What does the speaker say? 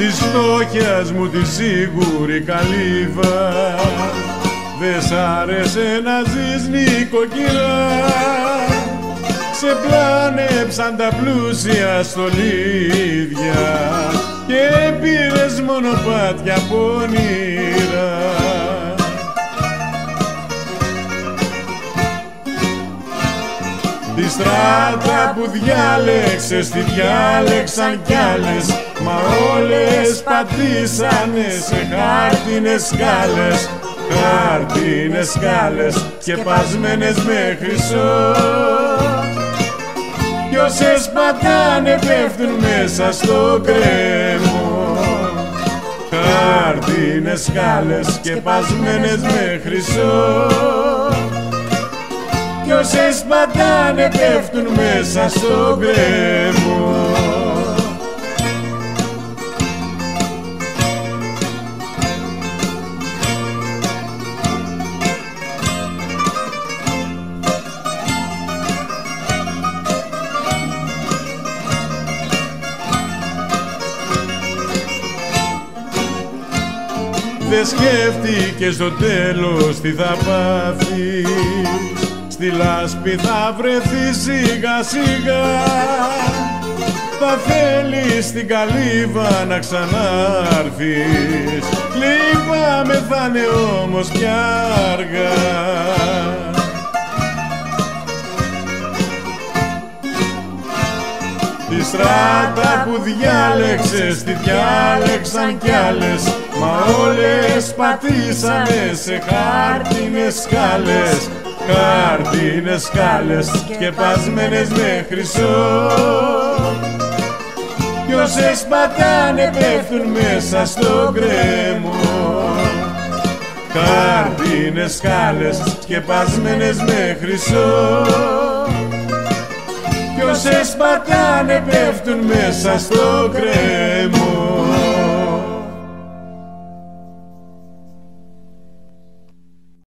της φτώχειας μου τη σίγουρη καλύβα. Δε σ' άρεσε να ζεις νοικοκυρά, σε πλάνεψαν τα πλούσια στολίδια και πήρες μονοπάτια πονηρά. Τη στράτα που διάλεξες τη διάλεξαν κι άλλες, μα όλες πατήσανε σε χάρτινες σκάλες. Χάρτινες σκάλες σκεπασμένες με χρυσό, κι όσες πατάνε πέφτουν μέσα στο κρέμο. Χάρτινες σκάλες σκεπασμένες με χρυσό, κι όσες πατάνε πέφτουν μέσα στο κρέμο. Δε σκέφτηκες το τέλος τι θα πάθεις, στη λάσπη θα βρεθείς σιγά σιγά. Θα θέλεις στην καλύβα να ξανάρθεις, λυπάμαι θα είναι όμως πια αργά. Τη στράτα που διάλεξες τη διάλεξαν κι άλλες, μα όλες πατήσανε σε χάρτινες σκάλες. Χάρτινες σκάλες σκεπασμένες με χρυσό, κι όσες πατάνε πέφτουν μέσα στο γκρέμο. Χάρτινες σκάλες σκεπασμένες με χρυσό, κι όσες πατάνε πέφτουν μέσα στο κρέμο.